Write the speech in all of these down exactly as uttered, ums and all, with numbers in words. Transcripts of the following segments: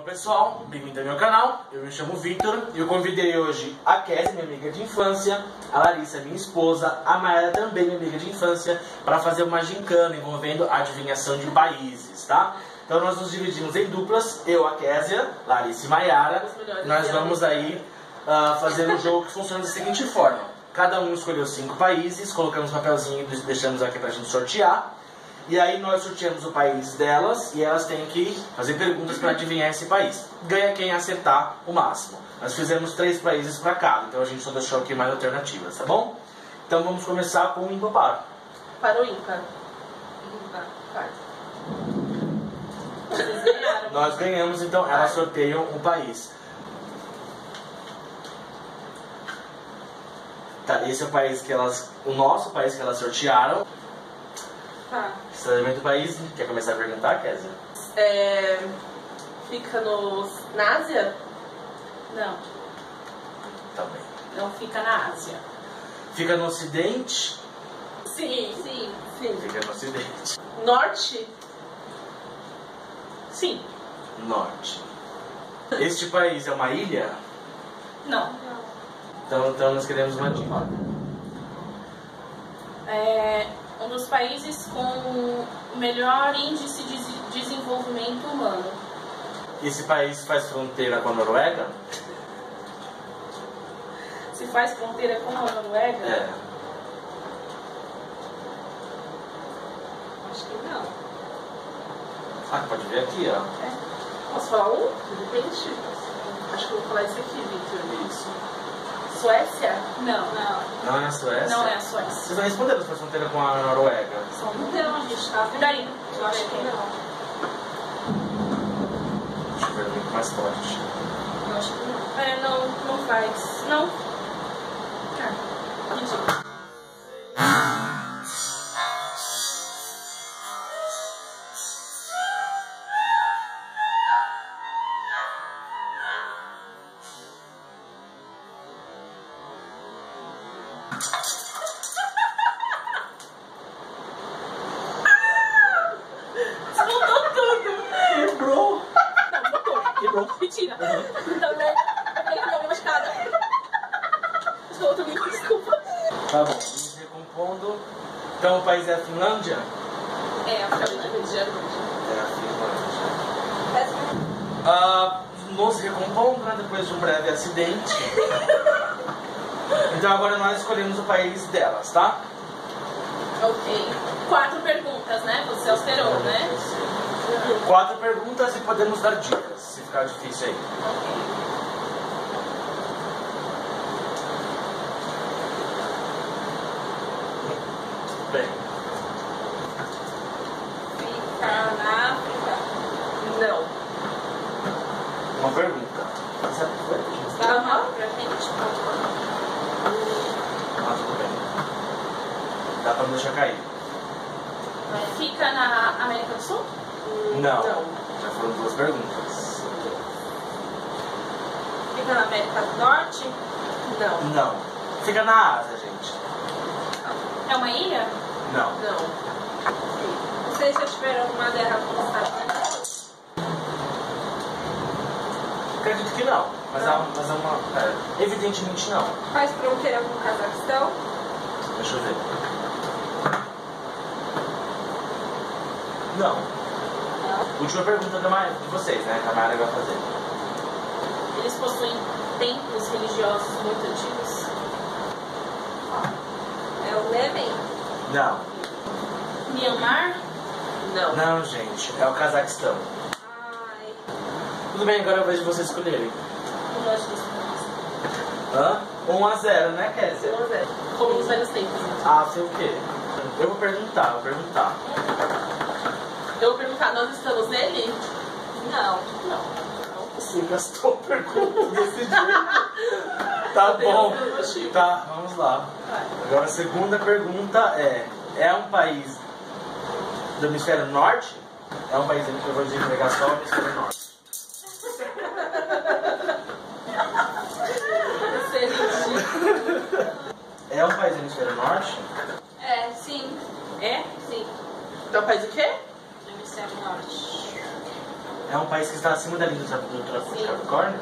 Pessoal, bem-vindo ao meu canal, eu me chamo Victor e eu convidei hoje a Kézia, minha amiga de infância, a Larissa, minha esposa, a Mayara, também minha amiga de infância, para fazer uma gincana envolvendo a adivinhação de países, tá? Então nós nos dividimos em duplas, eu, a Kézia, Larissa e Mayara, nós vamos aí uh, fazer um jogo que funciona da seguinte forma: cada um escolheu cinco países, colocamos um papelzinho e deixamos aqui pra gente sortear. E aí nós sorteamos o país delas e elas têm que fazer perguntas para adivinhar esse país. Ganha quem acertar o máximo. Nós fizemos três países para cada, então a gente só deixou aqui mais alternativas, tá bom? Então vamos começar com o ímpar par. Para o ímpar. Ímpar, par. Vocês ganharam. Nós ganhamos, então elas sorteiam o país. Tá, esse é o país que elas, o nosso país que elas sortearam. Tá. Estabelecimento do país, quer começar a perguntar, Kézia? É, fica no, na Ásia? Não, Tá bem. não fica na Ásia. Fica no ocidente? Sim, sim, Sim. Fica no ocidente. Norte? sim. Norte. Este país é uma ilha? Não. Então, então nós queremos uma dica. É um dos países com o melhor índice de desenvolvimento humano. Esse país faz fronteira com a Noruega? Se faz fronteira com a Noruega? É. Acho que não. Ah, pode ver aqui, ó. Posso falar um? De repente? Acho que eu vou falar isso aqui, Victor. Isso. Suécia? Não, não. Não é a Suécia? Não é a Suécia. Vocês não responderam se faz fronteira com a Noruega? Só não, a gente tá por aí. Eu acho que não. Deixa eu ver muito mais forte. Eu acho que não. É, não, não faz. Não. Ah, ridículo. Desmontou tudo. Quebrou! Não, desmontou. Quebrou. Mentira. Então, né? Eu tenho minha machucada. Estou outro livro, desculpa. Tá bom, vamos recompondo. Então o país é a Finlândia? É, Acabei de ver de ano. É a Finlândia. Ah, nos recompondo, né, depois de um breve acidente. Então agora nós escolhemos o país delas, tá? Ok. Quatro perguntas, né? Você alterou, né? Quatro perguntas e podemos dar dicas, se ficar difícil aí. Ok. Bem, Fica na África. Não. uma pergunta. Sabe o que foi? Aham, pra frente. Ah, tudo bem. Dá pra não deixar cair? Fica na América do Sul? Não. Não. Já foram duas perguntas. Fica na América do Norte? Não. Não. Fica na Ásia, gente. É uma ilha? Não. Não. Vocês já tiveram uma guerra com os Estados Unidos? Acredito que não. Mas é, uma- mas é uma. É, evidentemente não. Faz fronteira com o Cazaquistão? Deixa eu ver. Não. Não. Última pergunta da Maia, de vocês, né? Que a Mayara vai fazer. Eles possuem templos religiosos muito antigos? É o Yemen? Não. Myanmar? Não. Não, gente. É o Cazaquistão. Ai, Tudo bem, agora eu vejo vocês escolherem. não gosto disso. Hã? um a zero, né, Kézia? Vamos ver. Como nos velhos tempos. Ah, sei o quê? Eu vou perguntar, vou perguntar. Eu vou perguntar, nós estamos nele? Não. Não. Você gastou a pergunta desse jeito. Tá bom. Tá, vamos lá. Agora a segunda pergunta é: é um país do hemisfério norte? É um país que eu vou entregar só o hemisfério norte. Você é ridículo. É um país do hemisfério norte? É, sim. É? Sim. Então faz o quê? Do hemisfério norte. É um país que está ficar acima da linha do Cap- do Cap- do Capricórnio?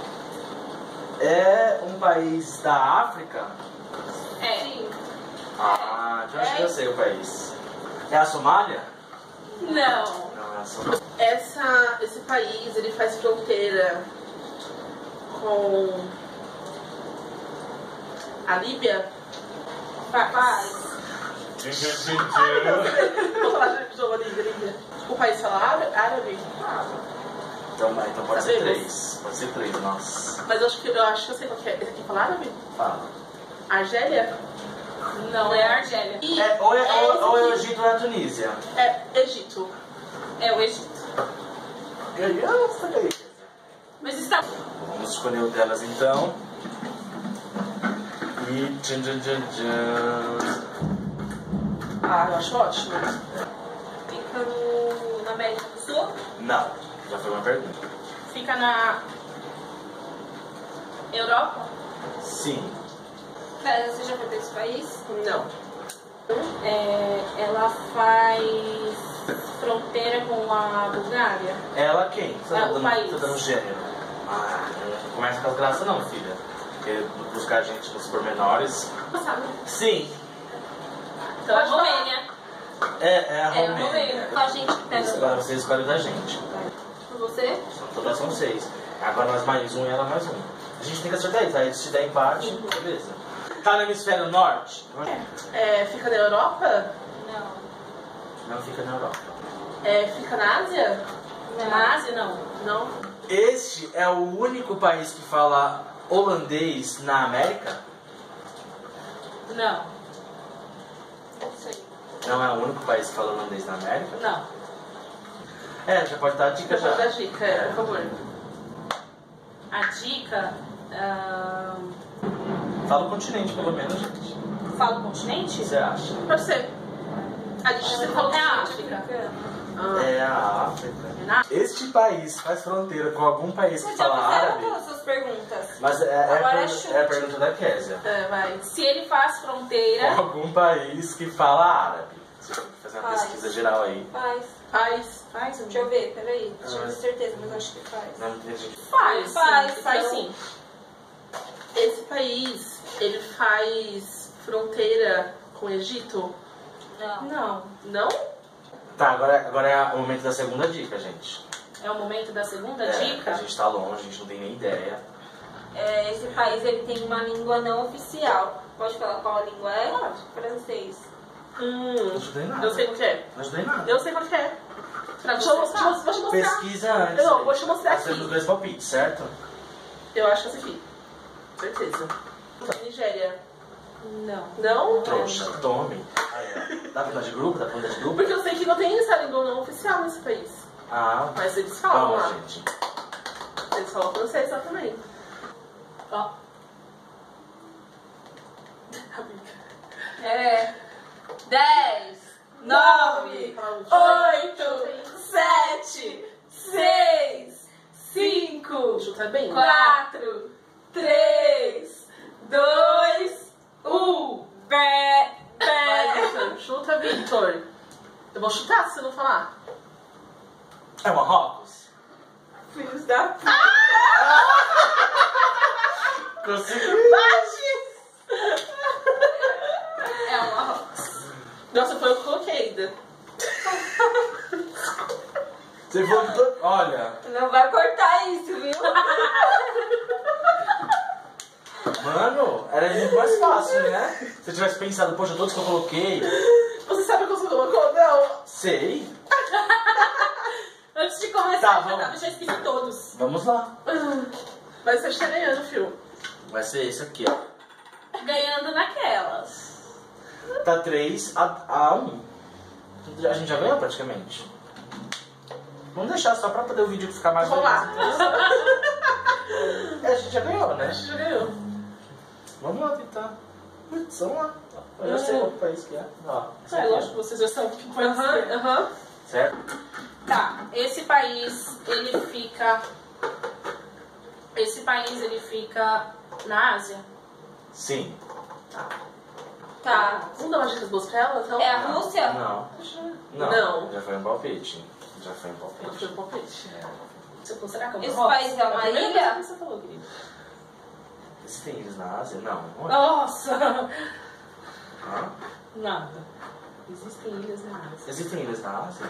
É um país da África? É. Sim. Ah, eu acho É. que eu sei o país. É a Somália? Não. Não, é a Somália. Essa, esse país, ele faz fronteira com a Líbia? Faz. Vou falar de jogo Líbia, Líbia. O país fala ára- árabe? Então, vai, então pode ser Sabemos. três. Pode ser três, nossa. Mas eu acho que eu, acho que eu sei qual que é. Esse aqui fala árabe? Fala. Argélia? Não, é a Argélia. E É, ou, é, ou, ou é o esse Egito ou é a Tunísia? aqui é Egito. É o Egito. Eu, eu não sei. Mas está... Vamos escolher o delas então. E. Tchan, tchan, tchan, tchan. Ah, eu acho ótimo. Fica no... na América do Sul. Não, já foi uma pergunta. Fica na... Europa. Sim. Pera, você já foi pra esse país? Não. É, ela faz fronteira com a Bulgária. Ela quem? Você É, tá o dando, país. tá dando gênero. Ah, não começa com as graças não, filha. Porque buscar a gente nos pormenores. Sabe? Sim, Então, a acho que Romênia. é, é a É a Romênia. Romênia. Só a gente que pega. Agora você escolhe da gente. Por você? São- Todas são seis. Agora nós mais um e ela mais um. A gente tem que acertar isso. Aí se der empate, beleza. Tá no hemisfério norte? é, fica na Europa? Não. Não fica na Europa. É, fica na Ásia? Na Ásia, não. Não. Este é o único país que fala holandês na América? Não. Não sei. Não é o único país que fala holandês na América? Não. É, já pode dar a dica Deixa eu já. dar dica, é, por favor. A dica... ahn, Fala o continente, pelo menos, gente. fala o O continente? que você acha? Pode ser. A gente você falou É a continente. África. Ah, É a África. É na... Este país faz fronteira com algum país que Vocês já fala fizeram árabe? todas as suas perguntas. Mas é, é, Agora a, é per- chute. é a pergunta da Késia. é, vai. Se ele faz Com fronteira... algum país que fala árabe. Você tem que fazer uma Faz. pesquisa geral aí. Faz. Faz. Faz. Deixa eu ver, peraí. Deixa eu Ah. ter certeza, mas acho que faz. Não entendi. Faz, Faz, sim, faz então. sim. Esse país, ele faz fronteira com o Egito? Não. Não. Não? Tá, agora, agora é o momento da segunda dica, gente. É o momento da segunda É, dica? a gente tá longe, a gente não tem nem ideia. É, esse país ele tem uma língua não oficial. Pode falar qual a língua é? Pode. Francês. Hum, Não ajudei nada. eu sei qual que é. Não ajudei nada. Eu sei qual que é. Pra Deixa eu, você, deixa eu- vou te mostrar. Pesquisa antes. Não, aí. vou te mostrar Nós aqui. temos dois palpites, certo? Eu acho que é esse aqui. Certeza. Nigéria. Não. Não? Trouxa, tome. Aí, ó. Dá pra mudar de grupo? Dá pra mudar de dupla? Porque eu sei que não tem essa língua não oficial nesse país. Ah, Mas eles falam vamos, lá. gente. Eles falam francês lá também. Ó. É. Dez, nove, oito, sete, seis, cinco, Chuta bem. quatro, três, dois, um. Bé, Vai, bé. Victor. Chuta, Victor. Eu vou chutar se você não falar. É Marrocos? Filhos da puta. Consegui. É o Marrocos. Nossa, foi eu que coloquei ainda. Você voltou. Olha, Não vai cortar isso, viu? mano, era muito mais fácil, né? Se eu tivesse pensado, poxa, todos que eu coloquei. Você sabe o que você colocou? Não. Sei. Antes de começar, Tá, já, vamos. tava, já esqueci todos. Vamos lá. Mas você está ganhando, fio. Vai ser esse aqui, ó. Ganhando naquelas. Tá três a um. A gente já ganhou praticamente. Vamos deixar só pra poder o vídeo ficar mais Vamos lá. É, a gente já ganhou, né? Já ganhou. Vamos lá tentar. Putz, vamos lá. Eu já sei qual país que é. Ó, esse É, aqui, ó. lógico que vocês já sabem o que pode ser. Aham. Certo? Tá, esse país, ele fica... Esse país, ele fica na Ásia? Sim. Tá. Vamos dar umas dicas boas pra ela, então? É a Rússia? Não. Não. Não. Já foi um palpite. Já foi um Ela palpite. foi um palpite. Você, será que é uma Esse rota? país é uma a primeira ilha? coisa que você falou, querido. Existem ilhas na Ásia? Não. Onde? Nossa! Hã? Nada. Existem ilhas na Ásia. Existem ilhas na Ásia?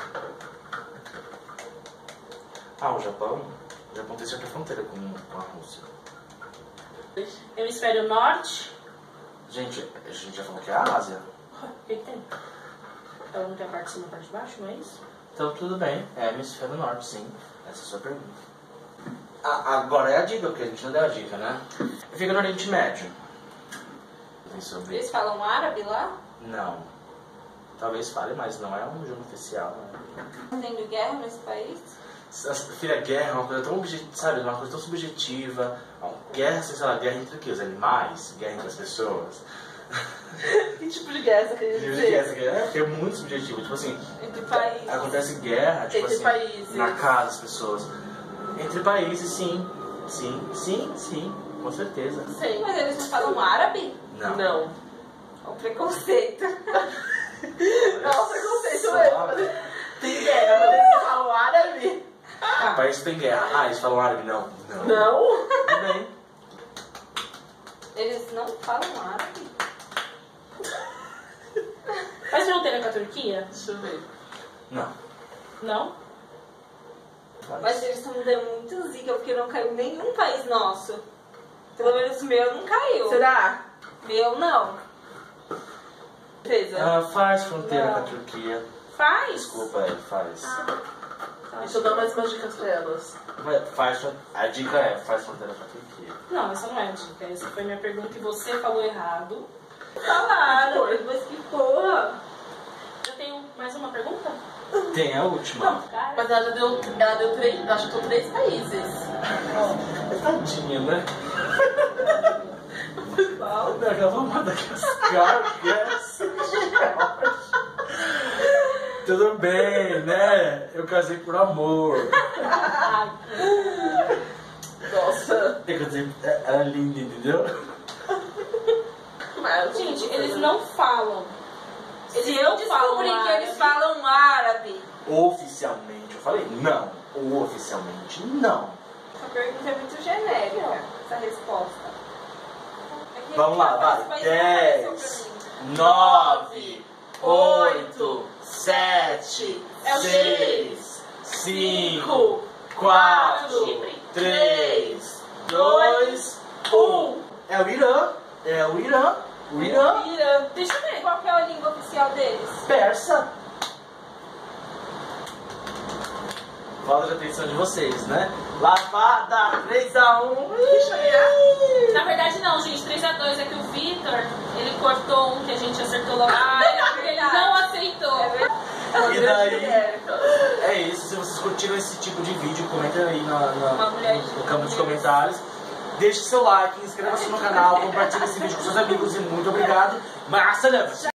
Ah, o Japão? O Japão tem certa fronteira com, com a Rússia. Hemisfério norte. Gente, a gente já falou que é a Ásia. O que, que tem? Ela não tem a parte de cima e a parte de baixo, não é isso? Então tudo bem, é hemisfério norte, sim. Essa é a sua pergunta. Ah, agora é a dica, porque a gente não deu a dica, né? Fica no Oriente Médio. Tem sobre... Eles falam árabe lá? Não. Talvez fale, mas não é um idioma oficial, né? Não tendo guerra nesse país? Filha, guerra é uma coisa tão objetiva, sabe? Uma coisa tão subjetiva. Guerra, assim, sei lá, guerra entre o quê? Os animais? Guerra entre as pessoas? Que tipo de guerra você queria Que tipo de dizer? guerra? Guerra é porque é muito subjetivo. Tipo assim, Entre países. acontece guerra, tipo Entre assim, países. na casa das pessoas. Entre países, sim. Sim, sim, sim. Com certeza. Sei. Mas eles não falam árabe? Não. Não. O preconceito. Não, preconceito Só- mesmo. Tem guerra, mas eles falam árabe? Ah, países tem guerra. Ah, eles falam árabe? Não. Não. Não. Tudo bem. Eles não falam árabe? Faz fronteira com a Turquia? Deixa eu ver. Não. Não? Mas eles estão dando muito zica, porque não caiu nenhum país nosso. Pelo menos o meu não caiu. Será? Meu não. Certeza. Ela faz fronteira Não. com a Turquia. Faz? Desculpa, é, faz. Deixa eu dar mais umas dicas pra elas. Vai- faz. A dica é, faz fronteira com a Turquia. Não, essa não é a dica. Essa foi minha pergunta e você falou errado. Falaram, mas que porra. Eu tenho mais uma pergunta? Tem a última. Cara, Mas ela já deu, ela deu três, ela chutou três países. Tadinha, né? Ela Madagascar, yes. Tudo bem, né? Eu casei por amor. Nossa. Quer dizer, ela é linda, entendeu? Mas, gente, eles não falam. Eles Se eu não falam descobrir que árabe. eles falam árabe, Oficialmente, eu falei não. Oficialmente, não. essa pergunta é muito genérica, essa resposta. É que Vamos lá, esse vai. país não apareceu dez, pra mim. nove, oito, sete, É o seis, cinco, Cinco, quatro, Chipre, três, dois, um. É o Irã. É o Irã. O Irã. Irã. Deixa eu ver. Qual que é a língua oficial deles? Persa. Falta de atenção de vocês, né? Lavada, três a um. Deixa eu ver. Na verdade não, gente, três a dois é que o Vitor, ele cortou um que a gente acertou logo. Ah, é porque ele verdade. não aceitou. É verdade. E daí, é isso. Se vocês curtiram esse tipo de vídeo, comentem aí na, na- Uma mulher de- no campo de comentários. Deixe seu like, inscreva-se no canal, compartilhe esse vídeo com seus amigos e muito obrigado. Massa,